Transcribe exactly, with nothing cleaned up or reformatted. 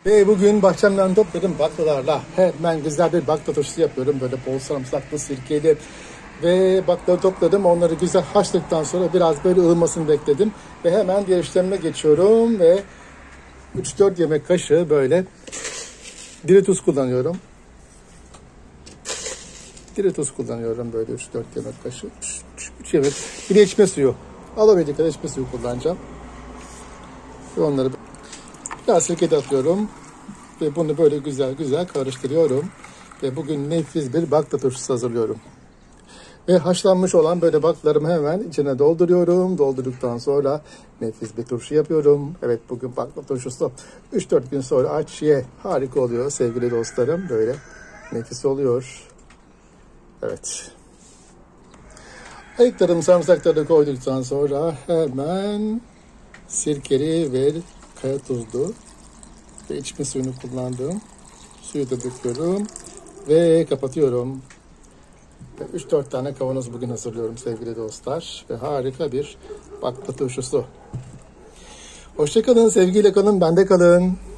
Ve bugün bahçemden topladım baklalarla hemen güzel bir bakla turşusu yapıyorum. Böyle bol sarımsaklı, sirkeli ve baklaları topladım. Onları güzel haşladıktan sonra biraz böyle ılımasını bekledim. Ve hemen diğer işlemime geçiyorum ve üç dört yemek kaşığı böyle diri tuz kullanıyorum. Diri tuz kullanıyorum böyle üç dört yemek kaşığı. üç yemek. Bir de içme suyu. Alabildiği kadar içme suyu kullanacağım. Ve onları biraz sirke de atıyorum. Ve bunu böyle güzel güzel karıştırıyorum. Ve bugün nefis bir bakla turşusu hazırlıyorum. Ve haşlanmış olan böyle baklalarımı hemen içine dolduruyorum. Doldurduktan sonra nefis bir turşu yapıyorum. Evet, bugün bakla turşusu. üç dört gün sonra aç ye. Harika oluyor sevgili dostlarım. Böyle nefis oluyor. Evet. Ayıklarım, sarımsakları koyduktan sonra hemen sirkeli ve kaya tuzlu ve içme suyunu kullandım. Suyu da döküyorum ve kapatıyorum. üç dört tane kavanoz bugün hazırlıyorum sevgili dostlar. Ve harika bir bakla turşusu. Hoşça kalın, sevgiyle kalın, bende kalın.